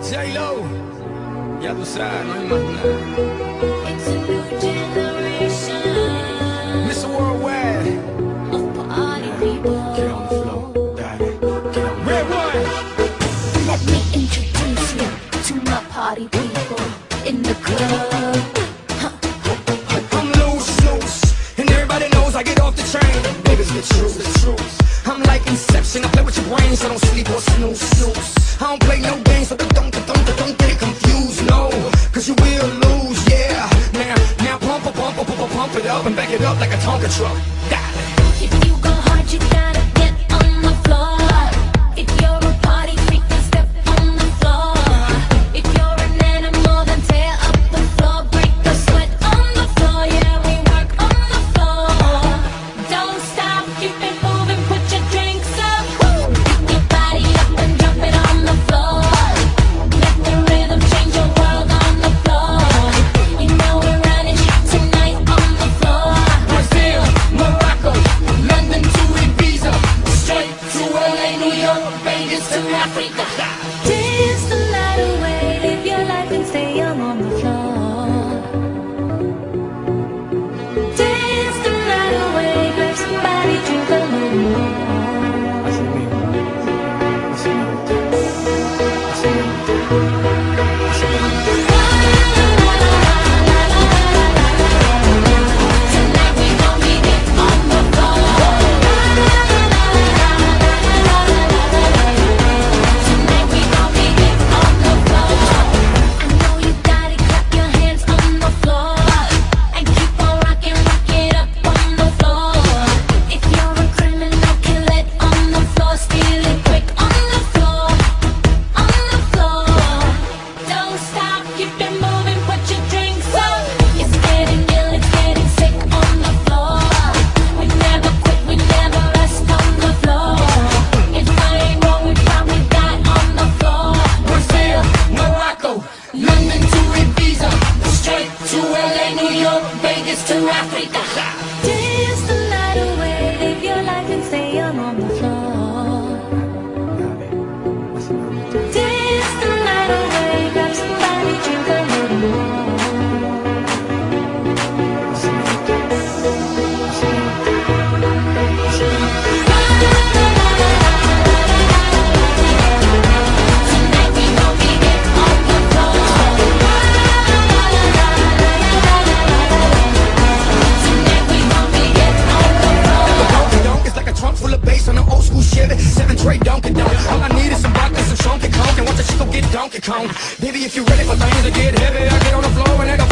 J-Lo, ya tú sabes, no hay más nada. It's a new generation Mr. Worldwide, of party people. get on the floor, dale, get on. Red one. Let me introduce you to my party people in the club. I'm loose, and everybody knows I get off the train. Baby, it's the truth. I'm like Inception, I play with your brain, so don't sleep or snooze. I don't play no games, so don't get it confused, no, cause you will lose, yeah. Now pump it up and back it up like a Tonka truck. If you go hard, you gotta get on the floor. If you're a party freak, then step on the floor. If you're an animal, then tear up the floor. Break the sweat on the floor, yeah, we work on the floor. Don't stop, keep it moving, put your drinks up. Pick your body up and drop it on the floor. Let the rhythm change your world on the floor. You know we're running tonight on the floor. Brazil, Morocco, London to Ibiza, straight to LA, New York, Vegas to Africa. Dance the night away, live your life and stay young on the floor. Dance the night away, grab somebody, drink a little more. Tonight we gon' be it on the floor. Tonight we gon' be it on the floor. I know you got it, clap your hands on the floor. And keep on rocking, rock it up on the floor. If you're a criminal, kill it on the floor. Steal it quick on the floor. On the floor. Don't stop, keep it moving, put your drinks up. It's getting ill, it's getting sick on the floor. We never quit, we never rest on the floor. If I ain't wrong, we probably die on the floor. Brazil, Morocco, London to Ibiza, straight to LA, New York, Vegas to Africa. Dance the night away, live your life and stay young on the floor. Dance the night away, grab somebody, drink a little more. Tonight we gon' be it on the floor. Tonight we gon' be it on the floor. Donk is like a trunk full of bass on an old school Chevy, 7 tray Donkey Donk. All I need is some vodka, some Chunky Conk, and watch a chico get Donkey Kong. Baby, if you ready for things to get heavy, I get on the floor and let the